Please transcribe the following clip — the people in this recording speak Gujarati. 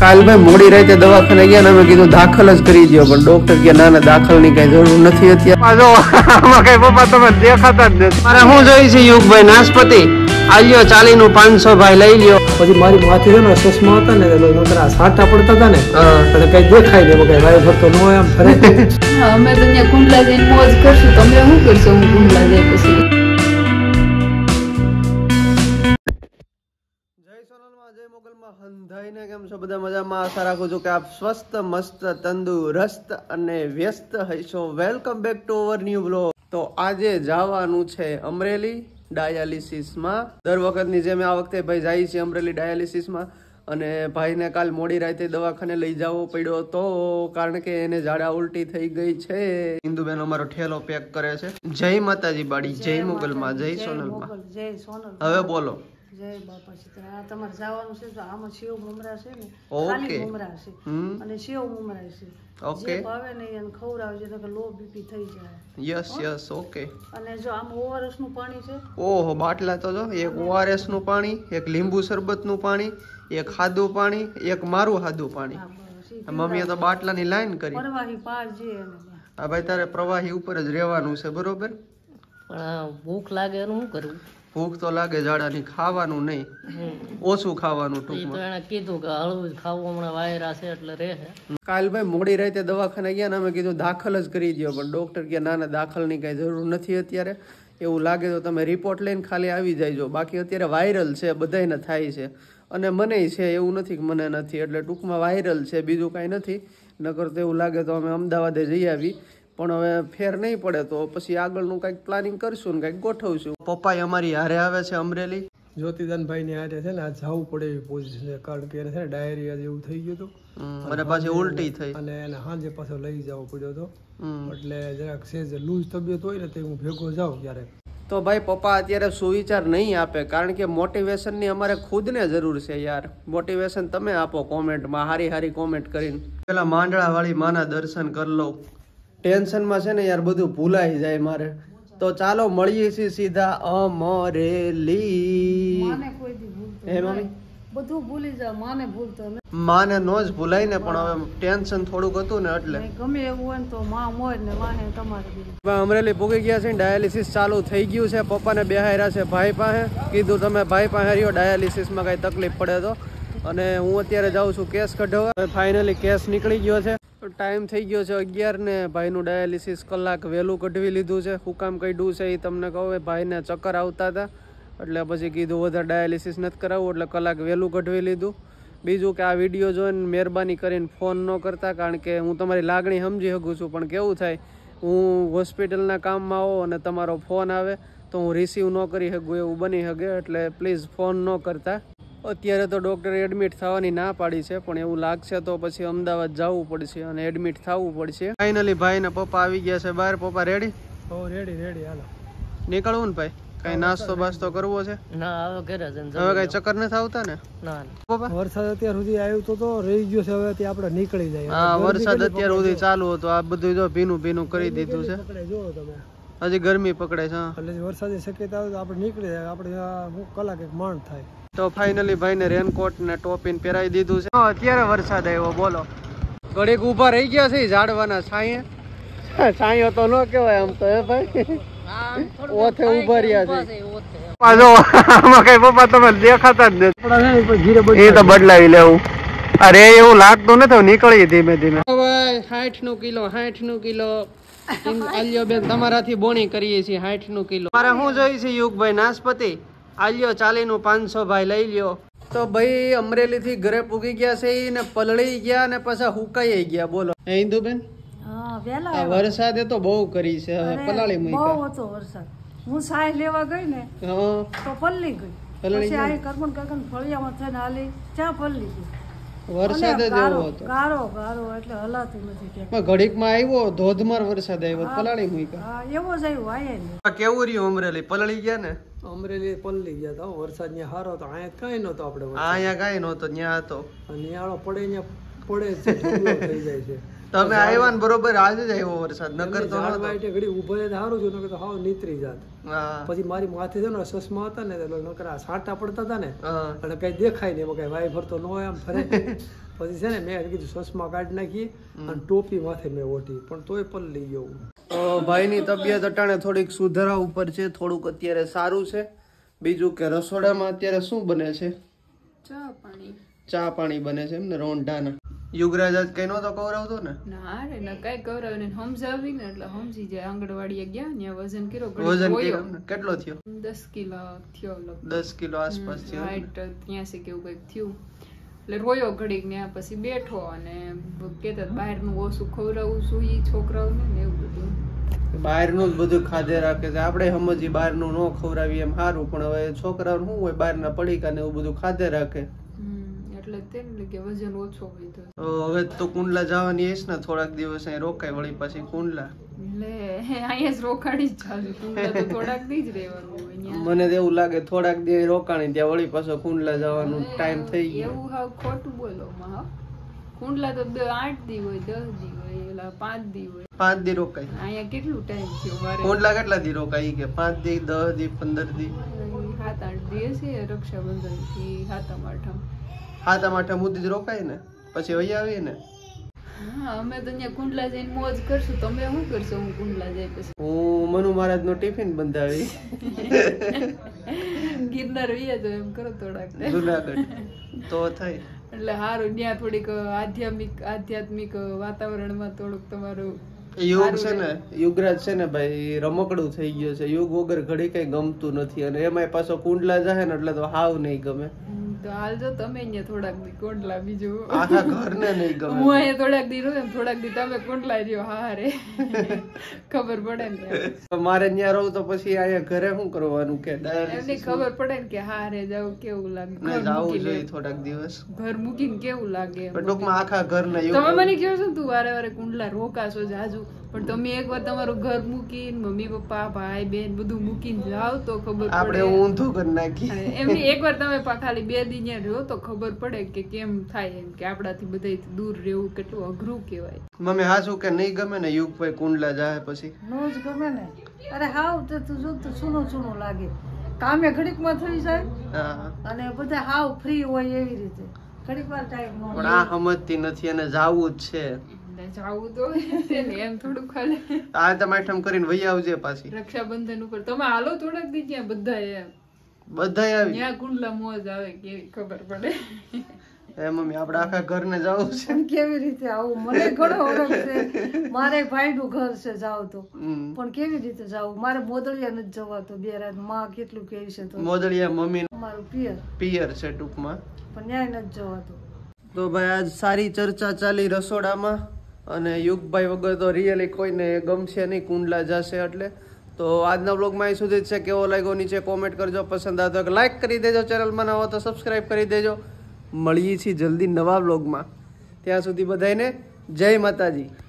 કાલ ભાઈ મોડી રાતે દવાખાને ગયા ને અમે કીધું દાખલ જ કરી દો, પણ ડોક્ટર કે ના ના દાખલ ની કઈ જરૂર નથી અત્યારે. આમાં કઈ પપ્પા તમે દેખાતા જ નથી. મારે શું જોઈ છે યુગભાઈ નાશપતિ આલ્યો 40 નું 500 ભાઈ લઈ લ્યો. પછી મારી માથે છે ને ચશ્મા હતા ને નકરા સાટા પડતા હતા ને એટલે કઈ દેખાય નહીં, કઈ વાય ફરતો ન હોય આમ ફરે. અમે તો ત્યાં કુંડલા જઈને મોજ કરશું, તમે શું કરશો? હું કુંડલા જાય પછી હંધાઈને કેમ છો બધા? મજામાં? આશા રાખું છું કે આપ સ્વસ્થ મસ્ત તંદુરસ્ત અને વ્યસ્ત હશો. Welcome back to our new blog. તો આજે જવાનું છે અમરેલી ડાયાલિસિસમાં. દર વખતની જેમ આ વખતે ભાઈ જાય છે અમરેલી ડાયાલિસિસમાં, અને ભાઈને કાલ મોડી રાતે દવાખાને લઈ જવો પડ્યો હતો કારણ કે એને ઝાડા ઉલટી થઈ ગઈ છે. ઇન્દુબેન અમારો ઠેલો પેક કરે છે. જય માતાજી બાડી, જય મોગલમાં, જય સોનલમાં. હવે બોલો. જય બાપા સીતારામ. તમારે જવાનું છે તો આમાં સેવ મમરા છે ને, ખાલી મમરા છે અને સેવ મમરા છે. જે ભાવે ને એને ખવડાવજો તો લો બીપી થઈ જાય. Yes yes okay. અને જો આમ ઓઆરએસ નું પાણી છે. ઓહો બાટલા તો જો, એક ઓઆરએસ નું પાણી, એક લીંબુ શરબત નું પાણી, એક ખાધું પાણી, એક મારું ખાધું પાણી. મમ્મીએ તો બાટલાની લાઈન કરી. પ્રવાહી પાર જે આ ભાઈ તારે પ્રવાહી ઉપર જ રહેવાનું છે બરોબર, પણ ભૂખ લાગે એનું શું કરવું? ભૂખ તો લાગે ઝાડાની, ખાવાનું નહીં, ઓછું ખાવાનું. તો એને કીધું કે હળવું ખાવું, હમણાં વાયરા છે એટલે રહે. કાલ ભાઈ મોડી રાતે દવાખાને ગયા ને અમે કીધું દાખલ જ કરી દો, પણ ડોક્ટર કે ના ના દાખલની કઈ જરૂર નથી અત્યારે. એવું લાગે તો તમે રિપોર્ટ લઈને ખાલી આવી જાયજો, બાકી અત્યારે વાયરલ છે, બધાને થાય છે અને મને છે, એવું નથી કે મને નથી. એટલે ટૂંકમાં વાયરલ છે, બીજું કાંઈ નથી. નકર તો એવું લાગે તો અમે અમદાવાદે જઈ આવી, પણ હવે ફેર નહીં પડે તો પછી આગળનું કંઈક પ્લાનિંગ કરશું ને કંઈક ગોઠવશું. પપ્પા અમારી હારે આવે છે અમરેલી. જ્યોતિદાનભાઈ ની હારે છે ને આ જવું પડે એવી પોઝિશન છે, કારણ કે એને છે ને ડાયરિયા જેવું થઈ ગયું હતું અને પાછી ઉલટી થઈ અને એને સાંજે પાછો લઈ જવો પડ્યો હતો. એટલે જરાક સેજ લૂઝ તબિયત હોય ને તો હું ભેગો જાઉં ક્યારેક. તો ભાઈ પપ્પા અત્યારે સુવિચાર નહીં આપે, કારણ કે મોટિવેશનની અમારે ખુદને જરૂર છે યાર. મોટિવેશન તમે આપો કોમેન્ટમાં, હારી હારી કોમેન્ટ કરીને. પેલા માંડળા વાળી માના દર્શન કરી લઉં. ટેન્શનમાં છે ને યાર બધું ભૂલાઈ જાય મારે. તો ચાલો મળીએ છીએ સીધા અમરેલી. માને કોઈ દી ભૂલતો હે મમ્મી? બધું ભૂલી જાવ, માને ભૂલતો ને. માને નો જ ભૂલાય ને, પણ હવે ટેન્શન થોડુંક હતું ને એટલે. ગમે એવું હોય ને તો માં મોજ ને માને તમારે. અમરેલી પૂગી ગયા છે, ડાયાલિસિસ ચાલુ થઈ ગયું છે. પપ્પાને બેહાર્યા છે ભાઈ પાસે. કીધું તમે ભાઈ પાસે રહ્યો, ડાયાલિસિસમાં કઈ તકલીફ પડે તો. અને હું અત્યારે જાઉં છું કેસ કઢાવવા. ફાઇનલી કેસ નીકળી ગયો છે. ટાઈમ થઈ ગયો છે 11 ને. ભાઈનું ડાયાલિસિસ કલાક વહેલું કઢવી લીધું છે. શું કામ કાઢ્યું છે એ તમને કહું. ભાઈને ચક્કર આવતા હતા એટલે પછી કીધું વધારે ડાયાલિસિસ નથી કરાવવું, એટલે કલાક વહેલું કઢવી લીધું. બીજું કે આ વિડીયો જોઈને મહેરબાની કરીને ફોન ન કરતા, કારણ કે હું તમારી લાગણી સમજી શકું છું, પણ કેવું થાય હું હોસ્પિટલના કામમાં આવો અને તમારો ફોન આવે તો હું રિસીવ ન કરી શકું, એવું બની શકે. એટલે પ્લીઝ ફોન ન કરતા. અત્યારે તો ડૉક્ટરે એડમિટ થવાની ના પાડી છે, પણ એવું લાગશે તો પછી અમદાવાદ જવું પડશે અને એડમિટ થવું પડશે. ફાઇનલી ભાઈ ને પપ્પા આવી ગયા છે બહાર. પપ્પા રેડી? હો રેડી રેડી, હાલો નીકળવું ને ભાઈ? કઈ નાસ્તો બાસ્તો કરવો છે? ના હવે ઘરે જ. હવે કઈ ચક્કર નથી આવતા ને? ના પપ્પા વરસાદ અત્યાર સુધી આવ્યો તો રહી ગયો છે, હવે આપણે નીકળી જાય. હા વરસાદ અત્યાર સુધી ચાલુ હતો, આ બધું જો ભીનું ભીનું કરી દીધું છે. જોવો તમે હજી ગરમી પકડે છે. એટલે વરસાદની શક્યતા આવે તો આપણે નીકળી જાય. આપણે કલાક એક માંડ થાય. તો ફાઇનલી ભાઈને રેનકોટ ને ટોપીને પહેરાવી દીધું છે. અત્યારે વરસાદ આવ્યો બોલો. ઘડીક ઉભા રહી ગયા છે ઝાડવાના છાંયે. છાંયો તો ન કહેવાય આમ તો, હે ભાઈ? ઓથે ઉભા રહ્યા છે. આમાં કઈ પપ્પા તમે દેખાતા જ નથી. એ તો બદલાવી લેવું. અરે એવું લાગતું નથી, નીકળી ધીમે ધીમે. 60 કિલો 60 કિલો આલ્યો બેન તમારાથી બોણી કરીએ છીએ. 60 કિલો મારે શું જોઈ છે યુગભાઈ નાશપતિ આલ્યો 40 નું 500 ભાઈ લઈ લ્યો. તો ભાઈ અમરેલી થી ઘરે પૂગી ગયા છે ને, પલળી ગયા ને પાછા હુકાઈ ગયા. બોલો હે ઇન્દુબેન? આ વરસાદે તો બહુ કરી છે, હવે પલાળી મૂક્યા. બહુ હતો વરસાદ. હું સાય લેવા ગઈ ને તો પલળી ગઈ. પછી આ કરમણ કાકા ફળિયામાં થઈને હાલી ચા પલળી ગઈ. વરસાદ જ એવો હતો, ગારો ગારો, એટલે હલાતું નથી. ઘડીકમાં આવ્યો ધોધમાર વરસાદ આવ્યો, પલાળી મૂક્યા. એવો જ આવ્યો. આયા કેવું રહ્યું અમરેલી? પલળી ગયા ને? અમરેલી પલળી ગયા હતા. વરસાદ ત્યાં સારો હતો, અહીંયા કઈ નતો. આપણે અહીંયા કઈ નતો, ત્યાં હતો. નિયાળો પડે ત્યાં પડે છે, થઈ જાય છે. તમે આવ્યા ને બરોબર આજે જ આવ્યો વરસાદ નગર તો ઝાડ વાઈટે ઘડી ઊભો રહે સારું છું નકર તો હાવ નીતરી જાત. પછી મારી માથે છે ને ચશ્મા હતા ને નકર આ છાંટા પડતા હતા ને અને કઈ દેખાય નહીં, કઈ વાય ભરતો ન હોય આમ ફરે. પછી છે ને મેં કીધું ચશ્મા કાઢી નાખી અને ટોપી માથે મેં ઓઢી પણ તોય પલળી ગયો. ભાઈની તબિયત અટાણે થોડીક સુધારા ઉપર છે, થોડુંક અત્યારે સારું છે. બીજું કે રસોડામાં અત્યારે શું બને છે? ચા પાણી બને છે એમ ને રોંઢાના. યુગરાજ આજ કઈ નતો કવરાવતો ને? ના રે ના કઈ કવરાવીને સમજાવી ને એટલે સમજી જાય. આંગણવાડીએ ગયા ત્યાં વજન કર્યો. વજન કર્યો કેટલો થયો? 10 કિલો થયો. 10 કિલો આસપાસ થયો. હાઈટ 83 કેવું કઈક થયું. એટલે રોયો ઘડીક ને પછી બેઠો અને કેતા બહારનું ઓછું ખવડાવું છું ઈ છોકરાઓને ને એવું બધું. બહારનું જ બધું ખાધે રાખે છે. આપણે સમજી બહારનું ન ખવડાવીએ એમ સારું, પણ હવે છોકરાઓને શું હોય બહારના પડીકા ને એવું બધું ખાધે રાખે એટલે તેને કે વજન ઓછો હોય તો. હવે તો કુંડલા જવાની હશે ને થોડાક દિવસ અહીં રોકાય વળી પાછી કુંડલા. એટલે અહીંયા જ રોકાડી જ ચાલુ. કુંડલા તો થોડાક દી જ રહેવાનું હોય. મને તો એવું લાગે થોડાક દી રોકાણી ત્યાં વળી પાછો કુંડલા જવાનું ટાઈમ થઈ ગયો. એવું હાવ ખોટું બોલો માં. કુંડલા તો 8 દી હોય, 10 દી હોય, એલા 5 દી હોય. 5 દી રોકાય. અહીંયા કેટલું ટાઈમ થયો મારે? કુંડલા કેટલા દી રોકાય કે 5 દી, 10 દી, 15 દી? 7-8 દી છે રક્ષાબંધન થી 7મ 8મ. 7મ 8મ સુધી જ રોકાય ને પછી વહી આવીએ ને. હા અમે તો અહીંયા કુંડલા જઈને મોજ કરશું. તમે શું કરશો? હું કુંડલા જાય પછી હું મનુ મહારાજ નો ટિફિન બંધાવી ગિરનાર વયા તો એમ કરો થોડાક જુનાગઢ તો થાય. એટલે સારું ત્યાં થોડીક આધ્યાત્મિક વાતાવરણમાં થોડુંક તમારું યુગ છે ને, યુગરાજ છે ને ભાઈ રમકડું થઈ ગયો છે. યુગ વગર ઘડી કઈ ગમતું નથી અને એમાંય પાછો કુંડલા જાય ને એટલે તો હાવ નહીં ગમે. તો હાલ જો તમે અહીંયા થોડાક દી કુંડલા, બીજું આખા ઘરને નહીં ગમે. હું અહીંયા થોડાક દી રહું થોડાક દી તમે કુંડલા રહ્યો. હા રે ખબર પડે ને મારે ત્યાં રહું તો પછી અહીંયા ઘરે શું કરવાનું કે એમને ખબર પડે ને કે હા રે જાવ કેવું લાગે. જાવું જોઈએ થોડાક દિવસ ઘર મૂકીને કેવું લાગે. ટૂંકમાં આખા ઘરને તમે મને કહો છો તું વારે વારે કુંડલા રોકાશો જાજુ, પણ તમે એકવાર તમારું ઘર મૂકીને મમ્મી પપ્પા ભાઈ બેન બધું મૂકીને જાવ તો ખબર પડે. આપણે ઊંધું કરી નાખી એમની એકવાર તમે ખાલી 2 દી ત્યાં રહ્યો તો ખબર પડે કે કેમ થાય એમ કે આપણાથી બધા દૂર રહેવું કેટલું અઘરું કહેવાય. મમ્મી હાસું કે નહીં ગમે ને યુગભાઈ કુંડલા જાય પછી? નો જ ગમે ને. અરે હાવ તો તું જો તો સૂનું સૂનું લાગે. કામે ઘડીકમાં થઈ જાય અને બધા હાવ ફ્રી હોય એવી રીતે ઘડીક વાર ટાઈમ નો. પણ આ સમજતી નથી અને જાવું જ છે. જાવું તો છે ને એમ થોડું ખાલી આ તમે આઠમ કરીને વહી આવજે પાછી રક્ષાબંધન ઉપર. તમે હાલો થોડાક દી ત્યાં બધા એમ બધા આવી ત્યાં કુંડલા મોજ આવે કેવી ખબર પડે. એ મમ્મી આપણે આખા ઘરને જાવું છે. પણ કેવી રીતે આવું મને ઘણો ઓળખ છે. મારે ભાઈ નું ઘર છે જાવ તો, પણ કેવી રીતે જાવું? મારે મોદળિયા નથી જવાતો. બે રાત માં કેટલું કેવી છે તો મોદળિયા મમ્મી મારું પિયર છે ટૂંકમાં, પણ ન્યાય નથી જવાતું. તો ભાઈ આજ સારી ચર્ચા ચાલી રસોડામાં અને યુગભાઈ વગર તો રિયલી કોઈને ગમશે નહીં કુંડલા જશે એટલે. તો આજના બ્લોગમાં અહીં સુધી જ છે. કેવો લાગ્યો નીચે કોમેન્ટ કરજો. પસંદ આવે તો લાઈક કરી દેજો. ચેનલમાં ન હો તો સબસ્ક્રાઈબ કરી દેજો. મળીએ છીએ જલ્દી નવા બ્લોગમાં. ત્યાં સુધી બધાને જય માતાજી.